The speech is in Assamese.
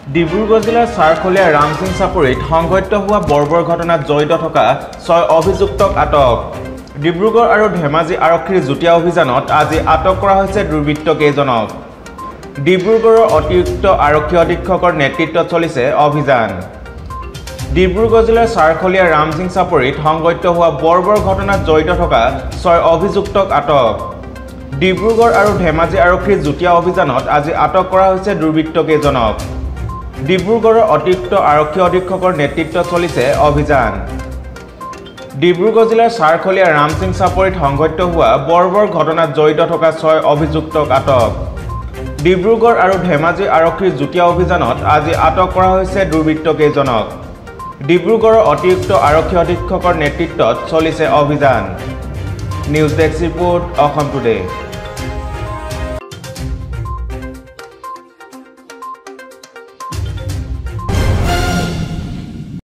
ডিব্ৰুগড় জিলাৰ চাৰখলীয়া ৰামসিং চাপৰিত সংঘটিত হোৱা বৰ্বৰ ঘটনাত জড়িত থকা 6 অভিযুক্তক আটক। ডিব্ৰুগড় আৰু ধেমাজি আৰক্ষীৰ যুটীয়া অভিযানত আজি আটক কৰা হৈছে দুৰ্বৃত্তকেইজনক। ডিব্ৰুগড়ৰ অতিৰিক্ত আৰক্ষী অধীক্ষকৰ নেতৃত্বত চলিছে অভিযান। ডিব্ৰুগড় জিলাৰ চাৰখলীয়া ৰামসিং চাপৰিত সংঘটিত হোৱা বৰ্বৰ ঘটনাত জড়িত থকা 6 অভিযুক্তক আটক। ডিব্ৰুগড় আৰু ধেমাজি আৰক্ষীৰ যুটীয়া অভিযানত আজি আটক কৰা হৈছে দুৰ্বৃত্তকেইজনক। ডিব্ৰুগড়ৰ অতিৰিক্ত আৰক্ষী অধীক্ষকৰ নেতৃত্বত চলিছে অভিযান। ডিব্ৰুগড় জিলাৰ চাৰখলীয়া ৰামসিং চাপৰিত সংঘটিত হোৱা বৰ্বৰ ঘটনাত জড়িত থকা 6 অভিযুক্তক আটক। ডিব্ৰুগড় আৰু ধেমাজি আৰক্ষীৰ যুটীয়া অভিযানত আজি আটক কৰা হৈছে দুৰ্বৃত্তকেইজনক। ডিব্ৰুগড়ৰ অতিৰিক্ত আৰক্ষী অধীক্ষকৰ নেতৃত্বত চলিছে অভিযান। News desk report Assam today.